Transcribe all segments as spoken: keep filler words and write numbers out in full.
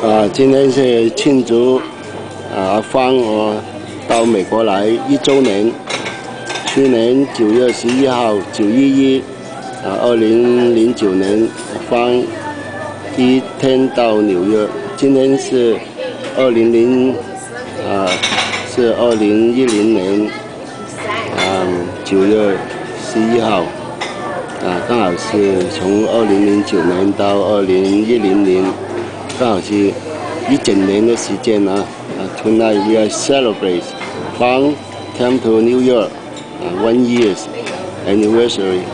啊，今天是庆祝啊Fang我到美国来一周年。去年九月十一号，九一一啊，二零零九年Fang第一天到纽约。今天是二零零啊，是二零一零年啊九月十一号。 啊，刚好是从二零零九年到二零一零年，刚好是一整年的时间啊。啊 ，Tonight we are celebrate Fang came to New York, uh, one year's anniversary.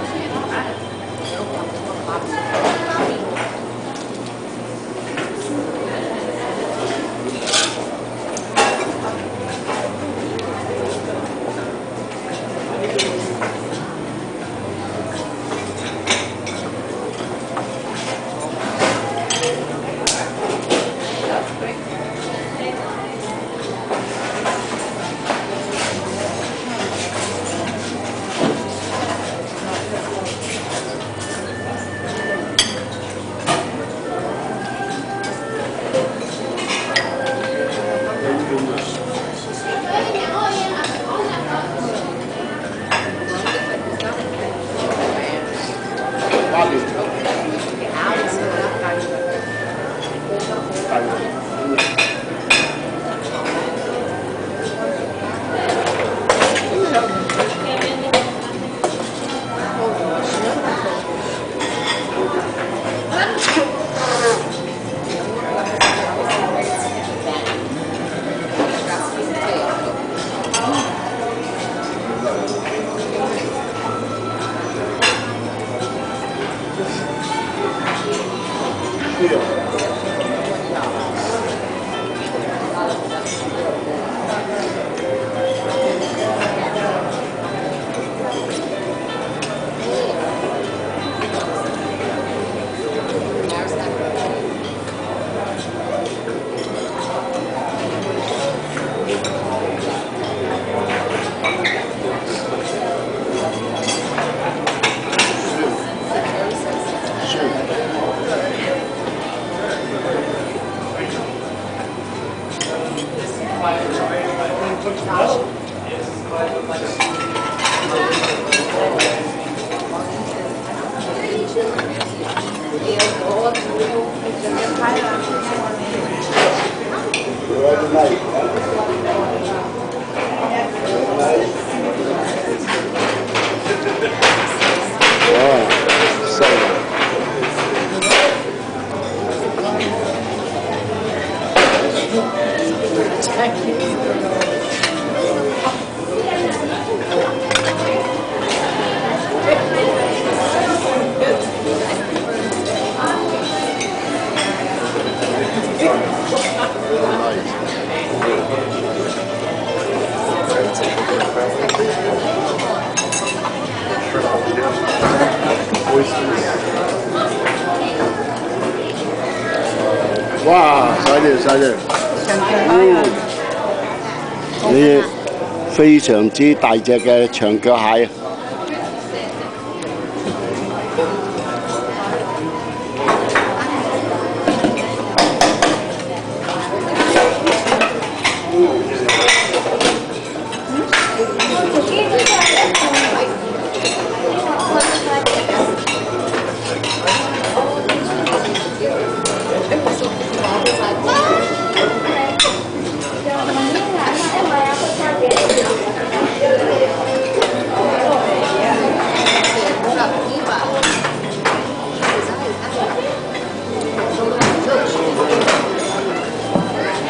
哇，生日生日！嗯，你非常之大隻嘅長腳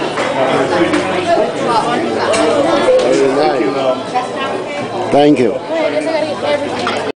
蟹。Thank you.